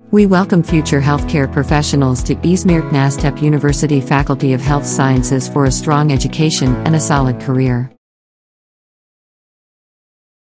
We welcome future healthcare professionals to İzmir University Faculty of Health Sciences for a strong education and a solid career.